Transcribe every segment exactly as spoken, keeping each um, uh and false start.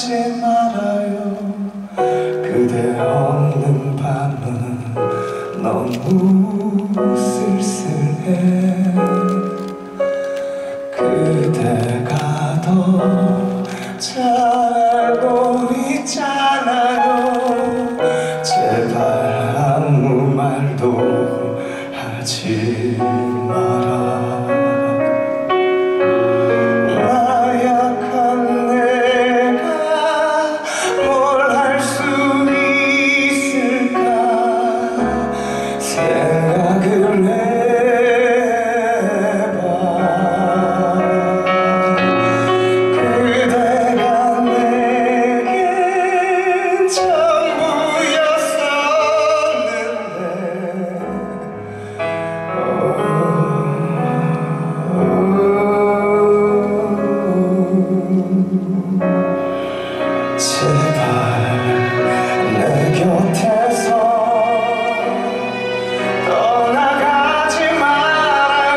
떠나가지 말아요. 그대 없는 밤은 너무 쓸쓸해. 그대가 더 잘 알고 있잖아요. 제발 아무 말도 하지 마라. 나약한 내가 뭘 할 수 있을까 생각을 해봐. 그대가 내겐 전부였었는데 제발 내 곁에서 떠나가지 말아요.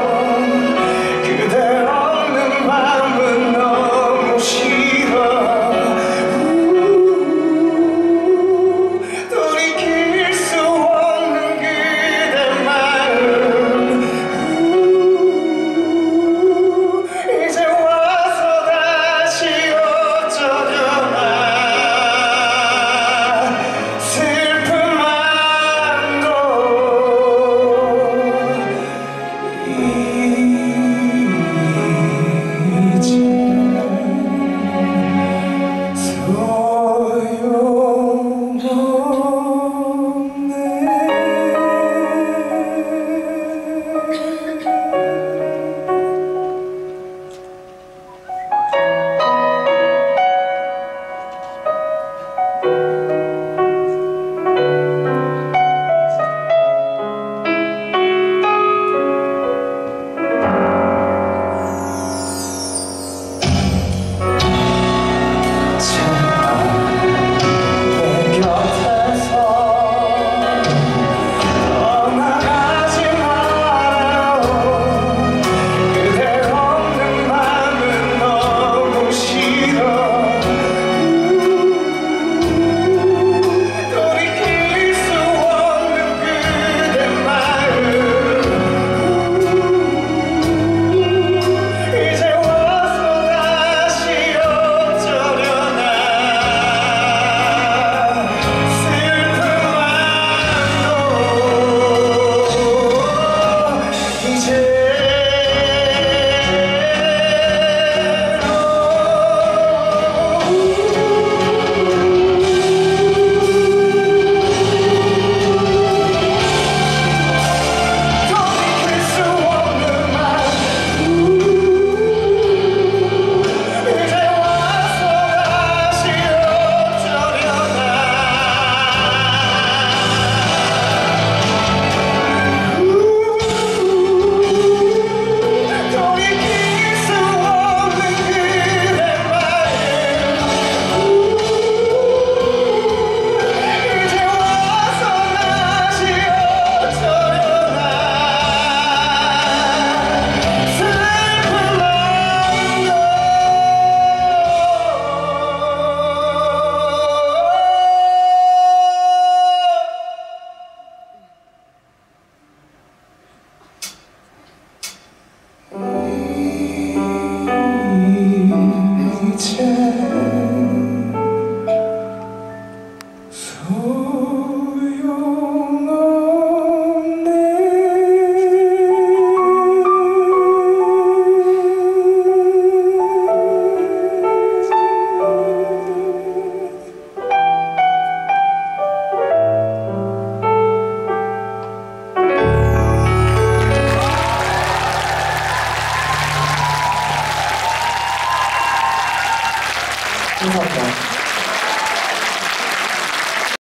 그대 없는 밤은 너무 싫어. 돌이킬 수 없는 그대 마음 이제 와서 다시 어쩌려나. 슬픔만도 이제 소용없네. 감사합니다.